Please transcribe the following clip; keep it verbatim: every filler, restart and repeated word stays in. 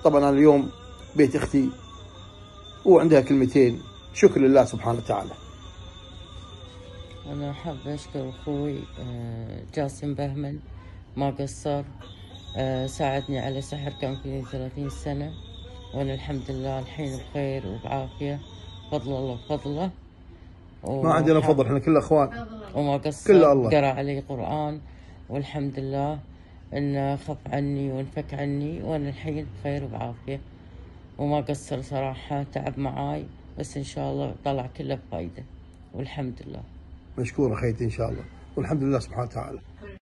طبعا أنا اليوم بيت أختي وعندها كلمتين شكر لله سبحانه وتعالى. أنا حابة أشكر أخوي جاسم بهمن، ما قصر، ساعدني على سحر كان فيني ثلاثين سنة، وأنا الحمد لله الحين بخير وبعافية فضل الله بفضله. ما عندنا فضل، احنا كل اخوان. وما قصر، قرأ علي قرآن والحمد لله انه خف عني وانفك عني، وانا الحين بخير وبعافية. وما قصر صراحة، تعب معاي بس ان شاء الله طلع كله بفايدة والحمد لله. مشكورة خيتي ان شاء الله، والحمد لله سبحانه وتعالى.